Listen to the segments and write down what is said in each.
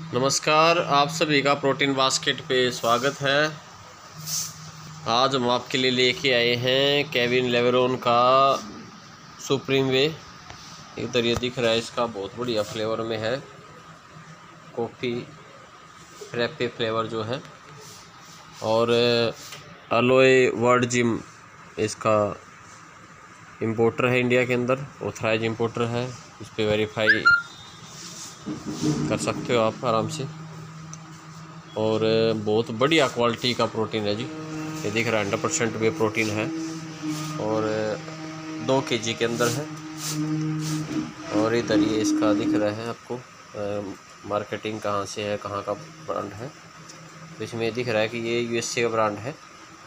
नमस्कार, आप सभी का प्रोटीन बास्केट पे स्वागत है। आज हम आपके लिए लेके आए हैं केविन लेब्रोन का सुप्रीम वे। इधर ये दिख रहा है, इसका बहुत बढ़िया फ्लेवर में है, कॉफ़ी फ्रैपे फ्लेवर जो है। और अलोए वर्ल्ड जिम इसका इंपोर्टर है, इंडिया के अंदर ऑथराइज इंपोर्टर है। इस पर वेरीफाई कर सकते हो आप आराम से। और बहुत बढ़िया क्वालिटी का प्रोटीन है जी। ये दिख रहा है 100% वे प्रोटीन है और 2 kg के अंदर है। और इधर ये इसका दिख रहा है आपको मार्केटिंग कहाँ से है, कहाँ का ब्रांड है। तो इसमें दिख रहा है कि ये USA का ब्रांड है।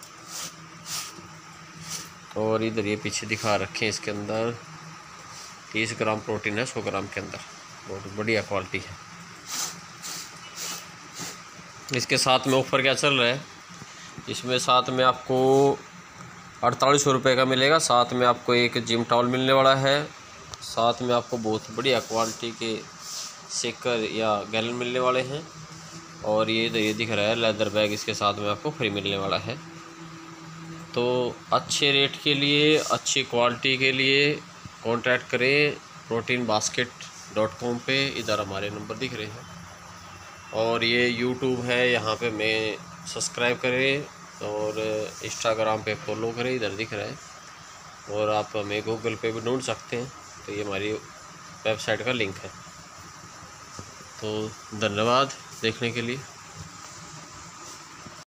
और इधर ये पीछे दिखा रखे हैं, इसके अंदर 30 ग्राम प्रोटीन है 100 ग्राम के अंदर। बहुत बढ़िया क्वालिटी है। इसके साथ में ऑफ़र क्या चल रहा है, इसमें साथ में आपको 4800 रुपये का मिलेगा। साथ में आपको एक जिम टॉवल मिलने वाला है। साथ में आपको बहुत बढ़िया क्वालिटी के शेकर या गैलन मिलने वाले हैं। और ये दिख रहा है लेदर बैग, इसके साथ में आपको फ्री मिलने वाला है। तो अच्छे रेट के लिए, अच्छी क्वालिटी के लिए कांटेक्ट करें proteinbasket.com पे। इधर हमारे नंबर दिख रहे हैं। और ये YouTube है, यहाँ पे मैं सब्सक्राइब करें और इंस्टाग्राम पे फॉलो करें, इधर दिख रहा है। और आप हमें गूगल पे भी ढूंढ सकते हैं, तो ये हमारी वेबसाइट का लिंक है। तो धन्यवाद देखने के लिए।